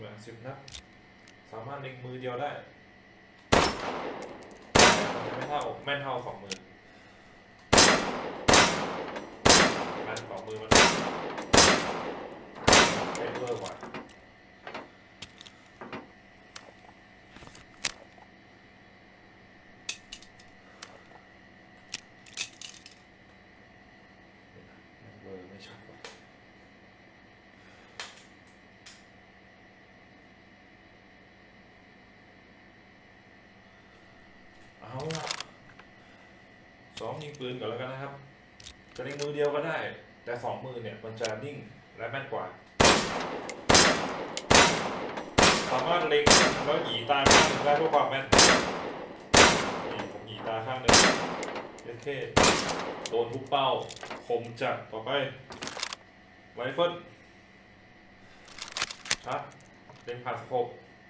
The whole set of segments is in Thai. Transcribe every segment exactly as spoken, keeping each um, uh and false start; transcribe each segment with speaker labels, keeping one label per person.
Speaker 1: มาสิบนัดสามารถเล็งมือเดียวได้ไม่เท่าแม่นเท่าสองมือแม่นสองมือมันเป็นเบอร์กว่าเบอร์ไม่ชัดว่ะเอาละซ้อมยิงปืนก่อนแล้วกันนะครับจะเล็งมือเดียวก็ได้แต่สองมือเนี่ยมันจะนิ่งและแม่นกว่าสามารถเล็งแล้วหยีตาข้างหนึ่งได้เพื่อความแม่นนี่ผมหยีตาข้างหนึ่งโอเคโดนทุกเป้าคมจัดต่อไปไรเฟิลครับเล็งผ่านสโคป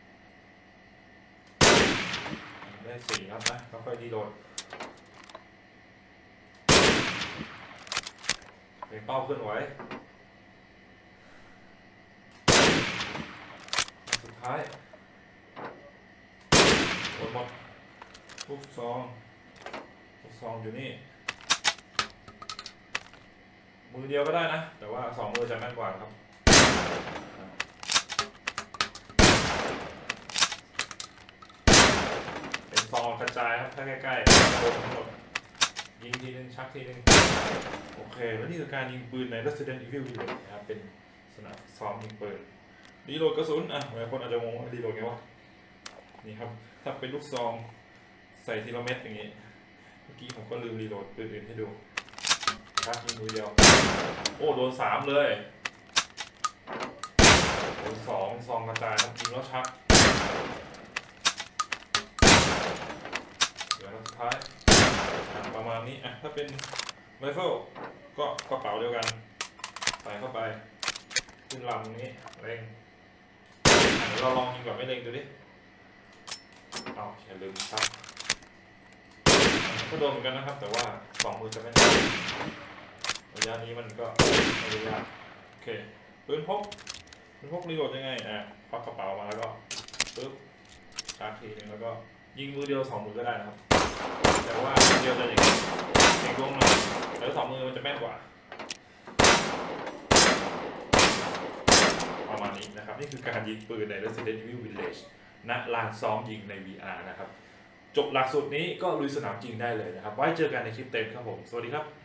Speaker 1: ได้สี่นัดนะค่อยๆดีโหลดเล็งเป้าขึ้นไว้สุดท้ายหมดหมดลูกซองลูกซองอยู่นี่มือเดียวก็ได้นะแต่ว่าสองมือจะแม่นกว่าครับเป็นซองกระจายครับถ้าใกล้ๆโดนทั้งหมดยิงทีนึงชักทีนึงโอเคแล้วนี่คือการยิงปืนใน Resident Evil Village นะครับเป็นสนามซ้อมยิงปืนรีโหลดกระสุนอ่ะหลายคนอาจจะงงว่ารีโหลดไงวะนี่ครับถ้าเป็นลูกซองใส่ทีละเม็ดอย่างนี้เมื่อกี้ผมก็ลืมรีโหลดปืนอื่นให้ดูชักยิงมือเดียวโอ้โดนสามเลยโดนสองซองกระจายครับยิงแล้วชักเดี๋ยวสุดท้ายประมาณนี้อ่ะถ้าเป็นไรเฟิลก็กระเป๋าเดียวกันใส่เข้าไปขึ้นลำนี้เร่งเดี๋ยวเราลองยิงแบบไม่เร่งดูดิเอาอย่าลืมซับก็โดนเหมือนกันนะครับแต่ว่าสองมือจะไม่ได้ระยะนี้มันก็ไม่ได้ยากโอเคปืนพกปืนพกรีโหลดยังไงอ่ะควักกระเป๋ามาแล้วก็ปึ๊บชาร์จทีนึงแล้วก็ยิงมือเดียวสองมือก็ได้นะครับแต่ว่ามือเดียวจะอย่างนี้เองลงหน่อยแล้วสองมือมันจะแม่นกว่าประมาณนี้นะครับนี่คือการยิงปืนใน Resident Evil Village ณลานซ้อมยิงใน วี อาร์ นะครับจบหลักสูตรนี้ก็ลุยสนามจริงได้เลยนะครับไว้เจอกันในคลิปเต็มครับผมสวัสดีครับ